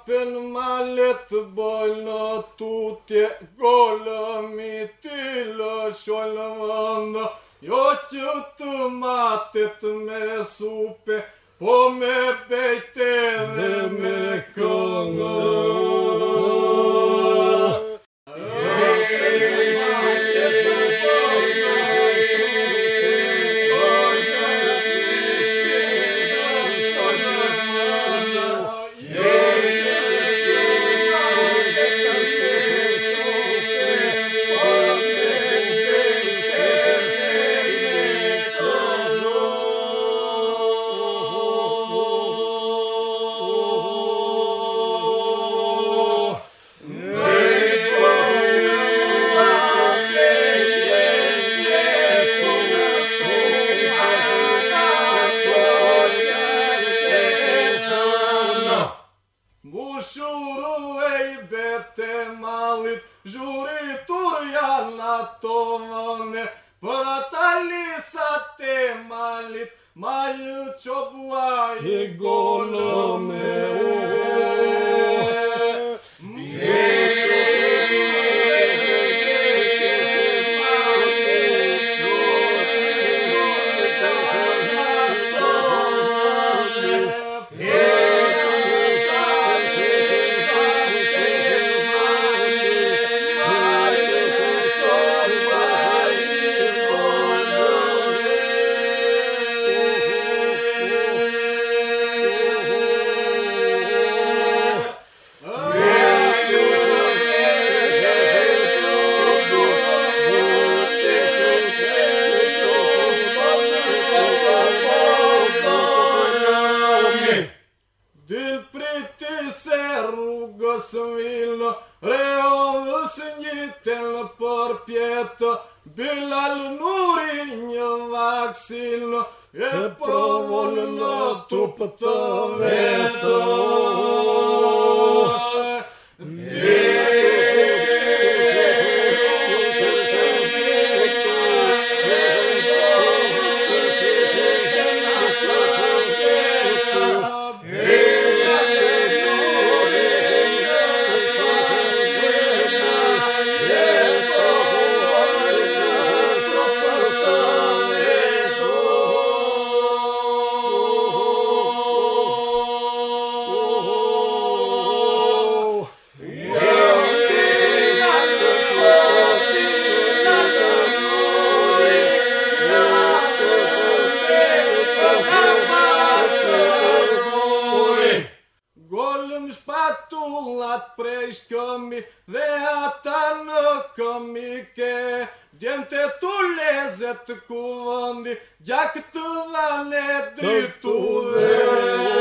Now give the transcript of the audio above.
Apën malet bëjnë tutje, golëmi ti lëshollë vëndë, jo që të matet me supe, po me bejte dhe me këngë. Bushuru e I bete malit, zhuritur janë ato vëne, për ata lisat e malit, ma jë qobua I golëme. Dil priti se rrugës vilë, reovës njitën për pjetë, Bilal Nuri një vaksilë, e provon në trup të vetë. Golëm shpatullat prej shkëmi dhe ata në këmike, djente tu lezet ku vëndi, gjak të dhane dritu dhe